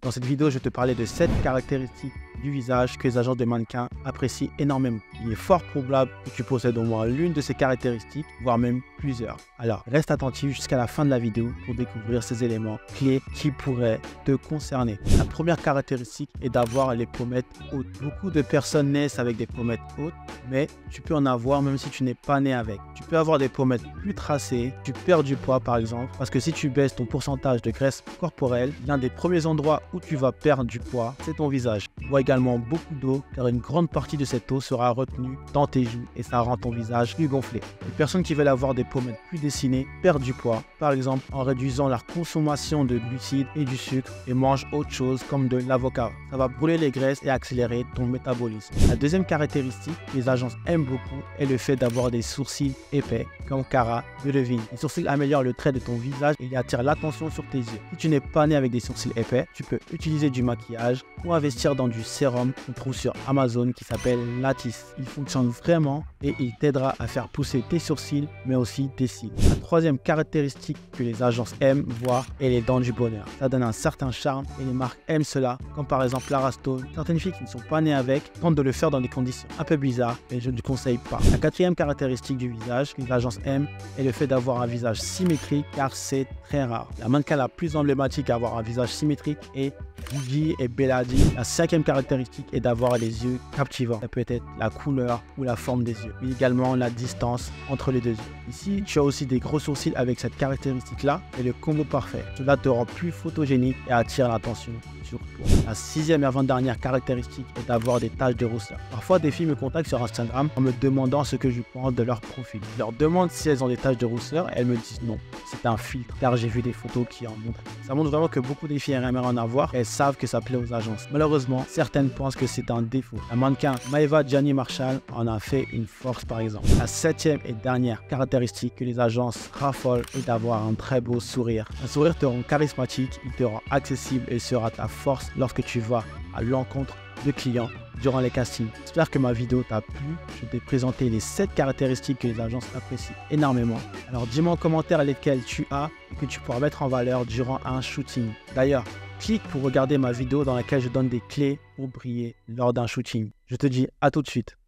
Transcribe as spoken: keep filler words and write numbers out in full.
Dans cette vidéo, je vais te parler de sept caractéristiques du visage que les agences de mannequins apprécient énormément. Il est fort probable que tu possèdes au moins l'une de ces caractéristiques, voire même plusieurs. Alors, reste attentif jusqu'à la fin de la vidéo pour découvrir ces éléments clés qui pourraient te concerner. La première caractéristique est d'avoir les pommettes hautes. Beaucoup de personnes naissent avec des pommettes hautes, mais tu peux en avoir même si tu n'es pas né avec. Tu peux avoir des pommettes plus tracées, tu perds du poids par exemple, parce que si tu baisses ton pourcentage de graisse corporelle, l'un des premiers endroits où tu vas perdre du poids, c'est ton visage. Bois également beaucoup d'eau, car une grande partie de cette eau sera retenue dans tes joues et ça rend ton visage plus gonflé. Les personnes qui veulent avoir des pommettes plus dessinées perdent du poids, par exemple en réduisant leur consommation de glucides et du sucre et mangent autre chose comme de l'avocat. Ça va brûler les graisses et accélérer ton métabolisme. La deuxième caractéristique que les agences aiment beaucoup est le fait d'avoir des sourcils épais, comme Cara Delevingne. Les sourcils améliorent le trait de ton visage et attirent l'attention sur tes yeux. Si tu n'es pas né avec des sourcils épais, tu peux utiliser du maquillage ou investir dans du sérum qu'on trouve sur Amazon qui s'appelle Lattice. Il fonctionne vraiment et il t'aidera à faire pousser tes sourcils mais aussi tes cils. La troisième caractéristique que les agences aiment voir est les dents du bonheur. Ça donne un certain charme et les marques aiment cela, comme par exemple Lara Stone. Certaines filles qui ne sont pas nées avec tentent de le faire dans des conditions un peu bizarres et je ne le conseille pas. La quatrième caractéristique du visage que les agences aiment est le fait d'avoir un visage symétrique car c'est très rare. La mannequin la plus emblématique à avoir un visage symétrique est Gigi et Bella Hadid. La cinquième caractéristique est d'avoir les yeux captivants. Ça peut être la couleur ou la forme des yeux, mais également la distance entre les deux yeux. Ici, tu as aussi des gros sourcils avec cette caractéristique-là et le combo parfait. Cela te rend plus photogénique et attire l'attention sur toi. La sixième et avant-dernière caractéristique est d'avoir des taches de rousseur. Parfois, des filles me contactent sur Instagram en me demandant ce que je pense de leur profil. Je leur demande si elles ont des taches de rousseur et elles me disent non, c'est un filtre, car j'ai vu des photos qui en montrent. Ça montre vraiment que beaucoup des filles aimeraient en avoir et elles savent que ça plaît aux agences. Malheureusement, certaines pensent que c'est un défaut. La mannequin Maeva Gianni Marshall en a fait une force par exemple. La septième et dernière caractéristique que les agences raffolent est d'avoir un très beau sourire. Un sourire te rend charismatique, il te rend accessible et sera ta force lorsque tu vas à l'encontre de clients durant les castings. J'espère que ma vidéo t'a plu. Je t'ai présenté les sept caractéristiques que les agences apprécient énormément. Alors dis-moi en commentaire lesquelles tu as et que tu pourras mettre en valeur durant un shooting. D'ailleurs, clique pour regarder ma vidéo dans laquelle je donne des clés pour briller lors d'un shooting. Je te dis à tout de suite.